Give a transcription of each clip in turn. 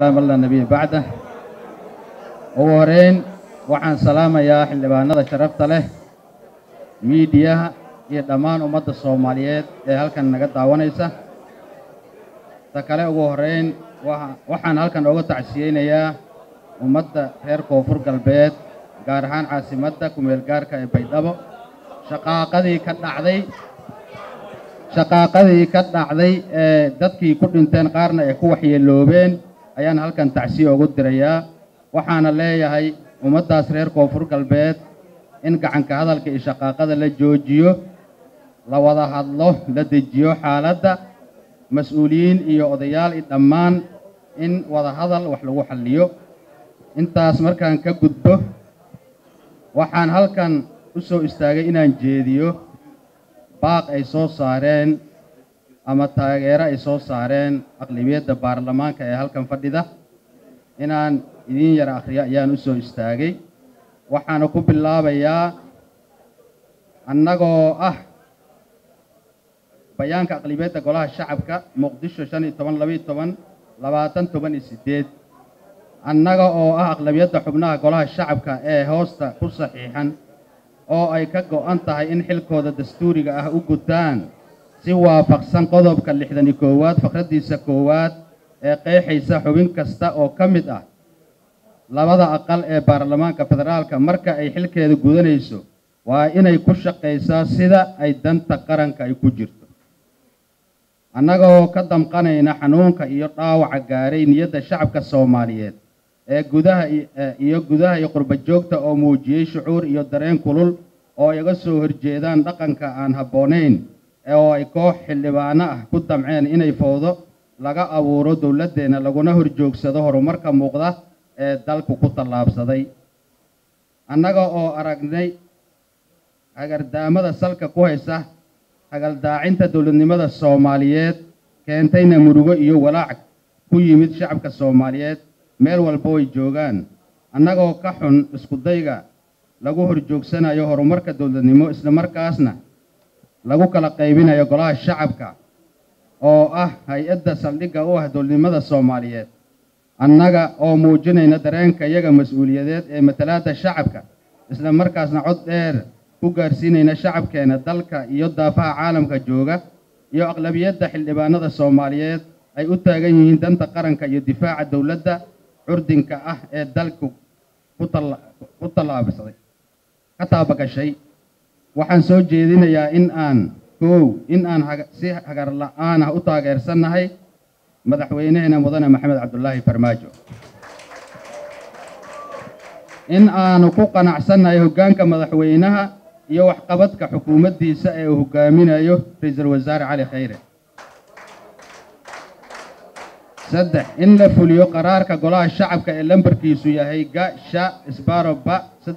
الله النبي بعده وورين وعن سلامة يا حلبانة شرفت له ميديا يدمان أمد الصوماليات هل كان نقد عوانيسة تكله وورين وحن هل كان أوقات عسيين يا أمد خير كوفر قلبيت قارهان عاصمتك وميلقار كبيدابو شقاقدي كدعدي dadkii ku dhinteen qaarna ay ku waxyeeloobeen ayaan halkan tacsiyo ugu dirayaa waxaana leeyahay ummadaas reer koonfur galbeed in gacanka hadalka iyo shaqaaqada la joojiyo la wada hadlo la dejiyo xaaladda mas'uuliyiin iyo odayaal dhammaan in wada hadal wax lagu xalliyo intaas markaan ka gudbo waxaan halkan u soo istaagay inaan jeediyo baaq ay soo saareen ama taageero ay soo saareen aqlabiyadda baarlamaanka ee halkan fadhida inaan idin yar akhriyo ayaan u soo istaagay waxaana ku bilaabayaa annagoo ah bayaanka aqlabiyadda golaha shacabka muqdisho 15/12/2018 annaga oo ah aqlabiyadda xubnaha golaha shacabka ee hoosta ku saxiixan oo ay ka go'an tahay in xilkooda dastuuriga ah u gutaan si waafaqsan qodobka 61 faqradiisa koowaad ee qeexaysa xubin kasta oo ka mid ah labada aqal ee baarlamaanka federaalka marka ay xilkeeda gudanayso waa inay ku shaqeysaa sida ay danta qaranka ay ku jirto annagoo ka damqanayna xanuunka iyo dhaawaca gaaray niyadda shacabka Soomaaliyeed ee gudaha iyo qurba joogta oo muujiyay shucuur iyo dareen kulul oo iga soo horjeedaan dhaqanka aan habboonayn oo ay koox xildhibaano ah ku damceen inay fowdo laga abuuro dawladdeena laguna horjoogsado horumarka muuqda ee dalku ku tallaabsaday annaga oo aragnay hagardaamada salka ku haysa hagaldaacinta dawladnimada Soomaaliyeed keentayna murugo iyo walaac ku yimid shacabka Soomaaliyeed meel walba way joogaan annagoo ka xun isku dayga lagu horjoogsanayo horumarka dawladnimo isla markaasna lagu kala qaybinayo golaha shacabka oo ah hay'adda saldhigga u ah dawladnimada Soomaaliyeed annaga oo muujinayna dareenka iyaga mas'uuliyadeed ee matalaadda shacabka isla markaasna cod dheer ku gaarsiinayna shacabkeena dalka iyo daafaha caalamka jooga iyo aqlabiyadda xildhibaanada Soomaaliyeed ay u taagan yihiin danta qaranka iyo difaaca dawladda curdinka ah ee dalku ku tallaabsaday ka taabagashay waxaan soo jeedinayaa in aan si hagar la'aan ah u taageersanahay madaxweynaheena mudane Maxamed Cabdullaahi Farmaajo in aanu ku qanacsanahay hoggaanka madaxweynaha iyo waxqabadka xukuumaddiisa ee uu hogaaminayo ra'iisul wasaare Cali Khayre saddex in la fuliyo qaraarka golaha shacabka ee lambarkiisu yahay gasha isbaroba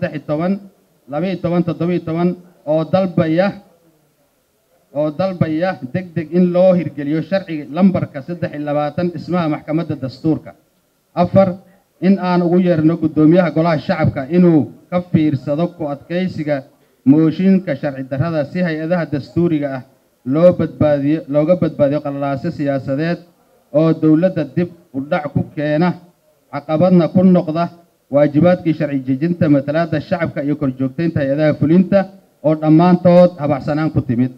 13/12/17 oo dalbaya degdeg in loo hirgeliyo sharciga lambarka 23 ismaha maxkamadda dastuurka afar in aan ugu yeerno gudoomiyaha golaha shacabka inuu ka fiirsado ku adkeysiga mooshinka sharci darrada si hay'adaha dastuuriga ah looga badbaadiyo qalalaase siyaasadeed oo dawladda dib u dhac ku keena caqabadna ku noqda waajibaadkii sharci dejinta matalaadda shacabka iyo korjoogtaynta hay'adaha fulinta oo dhammaantood habacsanaan ku timid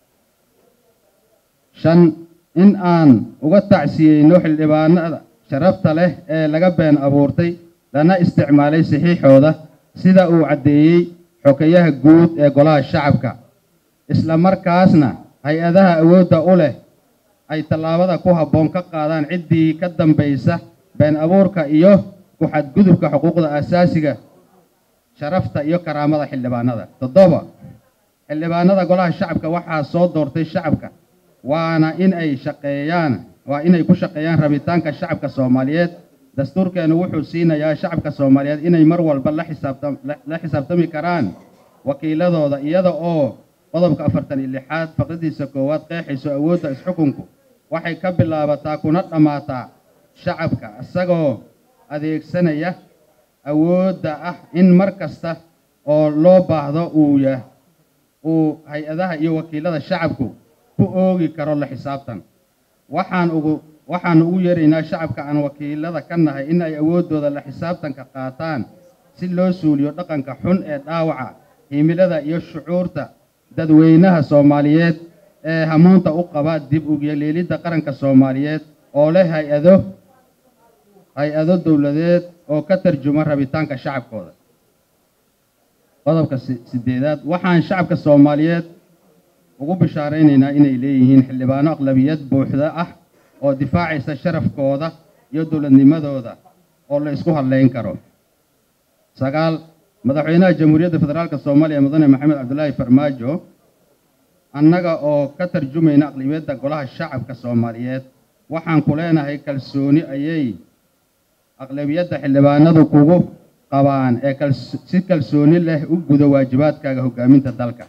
shan in aan uga tacsiyeyno xildhibaanada sharafta leh ee laga been abuurtay lana isticmaalay saxiixooda sida uu caddeeyey xogayaha guud ee golaha shacabka isla markaasna hay'adaha awoodda u leh ay tallaabada ku habboon ka qaadaan ciddii ka dambaysa been abuurka iyo ku xadgudubka xuquuqda aasaasiga sharafta iyo karaamada xildhibaanada toddoba xildhibaanada golaha shacabka waxaa soo doortay shacabka waana in ay ku shaqeeyaan rabitaanka shacabka Soomaaliyeed dastuurkeenu wuxuu siinayaa shacabka Soomaaliyeed inay mar walba la xisaabtami karaan wakiiladooda iyada oo qodobka 46 faqradiisa koowaad qeexayso awoodda isxukunku waxay ka bilaabataa kuna dhamaataa shacabka isagoo adeegsanaya awoodda ah in mar kasta oo loo baahdo uu hay'adaha iyo wakiilada shacabku ku oogi karo la xisaabtan waxaan ugu yeeraynaa shacabka aan wakiilada ka nahay in ay awoodooda la xisaabtanka qaataan si loo suuliyo dhaqanka xun ee dhaawaca himilada iyo shucuurta dadweynaha Soomaaliyeed ee hamuunta u qaba dib u yeelidda qaranka Soomaaliyeed oo leh hay-ado dawladeed oo ka tarjuma rabitaanka shacabkooda. qodobka 8 waxaan shacabka Soomaaliyeed ugu bishaaraynaynaa inay leeyihiin xildhibaano aqlabiyad buuxda ah oo difaacaysa sharafkooda iyo dawladnimadooda oo la isku hadlayn karo. 9 madaxweynaha Jamhuuriyadda Federaalka Soomaaliya Mudane Maxamed Cabdullaahi Farmaajo annaga oo ka tarjumayna aqlabiyadda golaha shacabka Soomaaliyeed waxaan ku leenahay kalsooni ayay aqlabiyadda xildhibaanadu kugu qabaan ee si kalsooni leh u guda waajibaadkaaga hogaaminta dalka.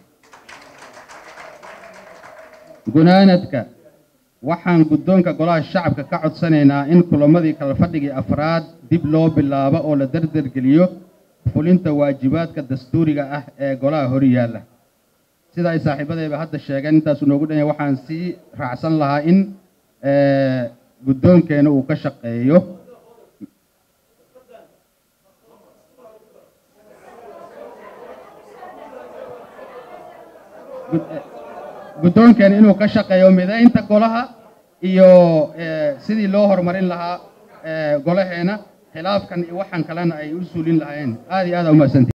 gunaanadka waxaan guddoonka golaha shacabka ka codsanaynaa in kulamadii kala fadhigii afraad dib loo bilaabo oo la dardargeliyo fulinta waajibaadka dastuuriga ah ee golaha hor yaalla. sida ay saaxiibadayba hadda sheegeen intaas noogu dhan waxaan sii raacsan lahaa in guddoonkeena uu ka shaqeeyo guddoonkeena inuu ka shaqeeyo mideynta golaha iyo sidii loo horumarin lahaa golaheena khilaafkan iyo waxaan kalena ay u suulin lahaayeen. aad iyo aad u mahadsantihiin.